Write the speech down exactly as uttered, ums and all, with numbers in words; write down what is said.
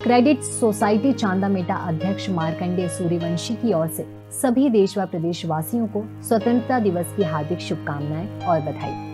Credit society Chandameta अध्यक्ष मार्कंडेय सूर्यवंशी की ओर से सभी देश व प्रदेशवासियों को स्वतंत्रता दिवस की हार्दिक शुभकामनाएं और बधाई।